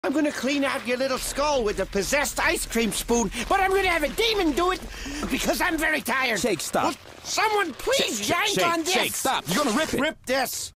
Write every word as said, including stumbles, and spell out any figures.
I'm gonna clean out your little skull with a possessed ice cream spoon, but I'm gonna have a demon do it because I'm very tired. Shake, stop. Will someone please Shake, yank shake, on this? Shake, stop. You're gonna rip it. Rip this.